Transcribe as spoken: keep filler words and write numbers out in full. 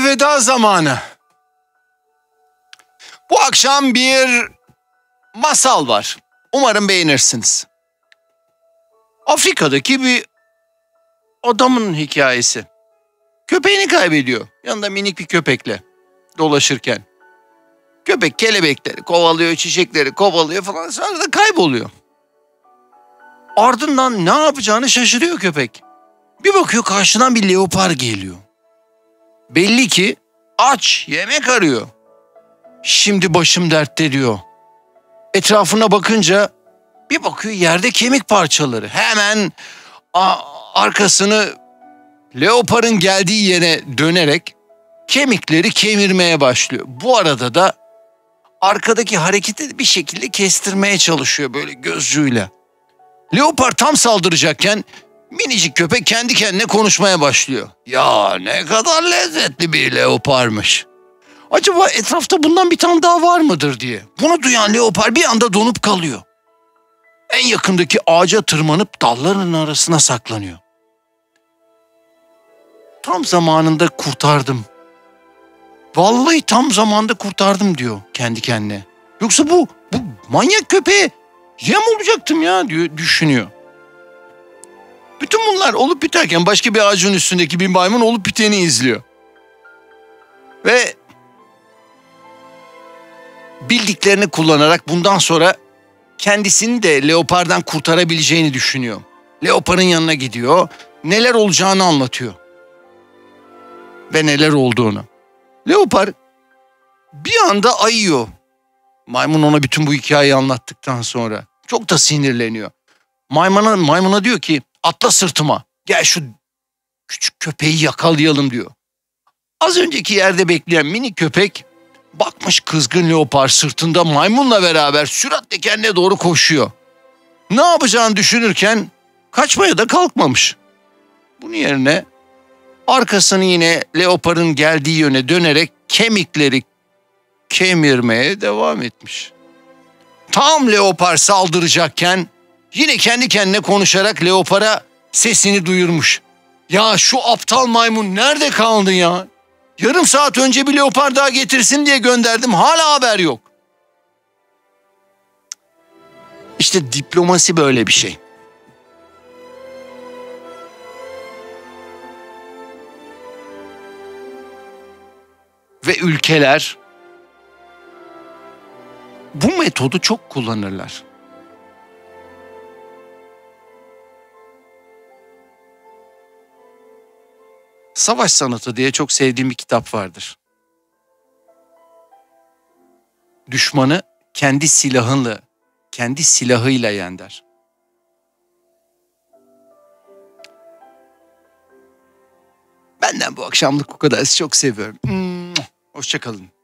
elveda zamanı. Bu akşam bir masal var. Umarım beğenirsiniz. Afrika'daki bir adamın hikayesi. Köpeğini kaybediyor. Yanında minik bir köpekle dolaşırken. Köpek kelebekleri kovalıyor, çiçekleri kovalıyor falan, sonra da kayboluyor. Ardından ne yapacağını şaşırıyor köpek. Bir bakıyor karşıdan bir leopar geliyor. Belli ki aç, yemek arıyor. Şimdi başım dertte diyor. Etrafına bakınca bir bakıyor yerde kemik parçaları. Hemen arkasını leoparın geldiği yere dönerek kemikleri kemirmeye başlıyor. Bu arada da arkadaki hareketi bir şekilde kestirmeye çalışıyor böyle gözcüğüyle. Leopar tam saldıracakken minicik köpek kendi kendine konuşmaya başlıyor. Ya ne kadar lezzetli bir leoparmış. Acaba etrafta bundan bir tane daha var mıdır diye. Bunu duyan leopar bir anda donup kalıyor. En yakındaki ağaca tırmanıp dalların arasına saklanıyor. Tam zamanında kurtardım. Vallahi tam zamanda kurtardım diyor kendi kendine. Yoksa bu, bu manyak köpeğe yem olacaktım ya diyor, düşünüyor. Bütün bunlar olup biterken başka bir ağacın üstündeki bir maymun olup biteni izliyor. Ve bildiklerini kullanarak bundan sonra kendisini de leopardan kurtarabileceğini düşünüyor. Leoparın yanına gidiyor, neler olacağını anlatıyor. Ve neler olduğunu. Leopar bir anda ayıyor. Maymun ona bütün bu hikayeyi anlattıktan sonra. Çok da sinirleniyor. Maymuna, maymuna diyor ki atla sırtıma. Gel şu küçük köpeği yakalayalım diyor. Az önceki yerde bekleyen mini köpek bakmış kızgın leopar sırtında maymunla beraber süratle kendine doğru koşuyor. Ne yapacağını düşünürken kaçmaya da kalkmamış. Bunun yerine arkasını yine leoparın geldiği yöne dönerek kemikleri kemirmeye devam etmiş. Tam leopar saldıracakken yine kendi kendine konuşarak leopara sesini duyurmuş. Ya şu aptal maymun nerede kaldın ya? Yarım saat önce bir leopar daha getirsin diye gönderdim, hala haber yok. İşte diplomasi böyle bir şey. Ve ülkeler bu metodu çok kullanırlar. Savaş Sanatı diye çok sevdiğim bir kitap vardır. Düşmanı kendi silahıyla, kendi silahıyla yen der. Benden bu akşamlık bu kadar. Sizi çok seviyorum. Hoşça kalın.